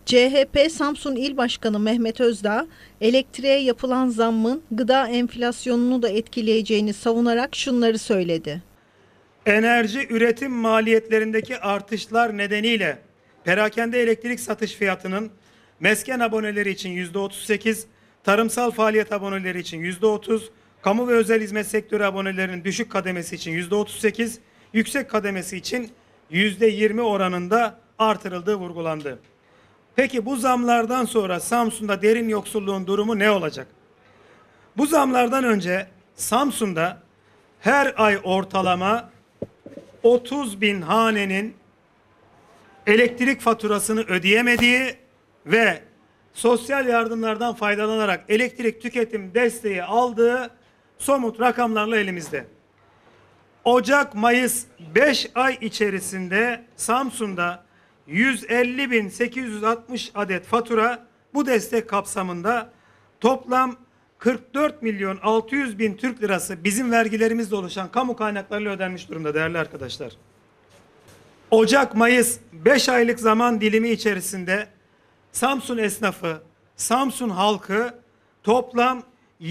CHP Samsun İl Başkanı Mehmet Özdağ, elektriğe yapılan zammın gıda enflasyonunu da etkileyeceğini savunarak şunları söyledi. Enerji üretim maliyetlerindeki artışlar nedeniyle perakende elektrik satış fiyatının mesken aboneleri için %38, tarımsal faaliyet aboneleri için %30, kamu ve özel hizmet sektörü abonelerinin düşük kademesi için %38, yüksek kademesi için %20 oranında artırıldığı vurgulandı. Peki bu zamlardan sonra Samsun'da derin yoksulluğun durumu ne olacak? Bu zamlardan önce Samsun'da her ay ortalama 30 bin hanenin elektrik faturasını ödeyemediği ve sosyal yardımlardan faydalanarak elektrik tüketim desteği aldığı somut rakamlarla elimizde. Ocak-Mayıs 5 ay içerisinde Samsun'da 150.860 adet fatura bu destek kapsamında toplam 44 milyon 600 bin Türk lirası bizim vergilerimizle oluşan kamu kaynaklarıyla ödenmiş durumda değerli arkadaşlar. Ocak-Mayıs 5 aylık zaman dilimi içerisinde Samsun esnafı, Samsun halkı toplam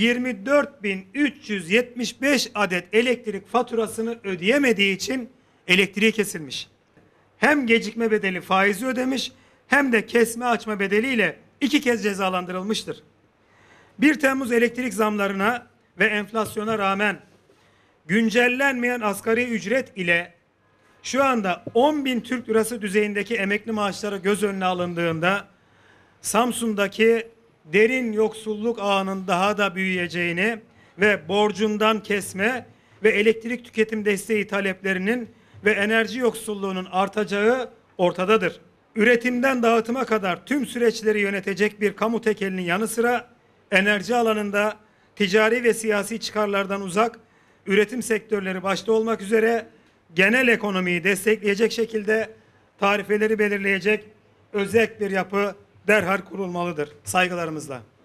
24.375 adet elektrik faturasını ödeyemediği için elektriği kesilmiş. Hem gecikme bedeli faizi ödemiş hem de kesme açma bedeliyle 2 kez cezalandırılmıştır. 1 Temmuz elektrik zamlarına ve enflasyona rağmen güncellenmeyen asgari ücret ile şu anda 10.000 Türk lirası düzeyindeki emekli maaşları göz önüne alındığında Samsun'daki derin yoksulluk ağının daha da büyüyeceğini ve borcundan kesme ve elektrik tüketim desteği taleplerinin ve enerji yoksulluğunun artacağı ortadadır. Üretimden dağıtıma kadar tüm süreçleri yönetecek bir kamu tekelinin yanı sıra enerji alanında ticari ve siyasi çıkarlardan uzak üretim sektörleri başta olmak üzere genel ekonomiyi destekleyecek şekilde tarifeleri belirleyecek özek bir yapı derhal kurulmalıdır. Saygılarımızla.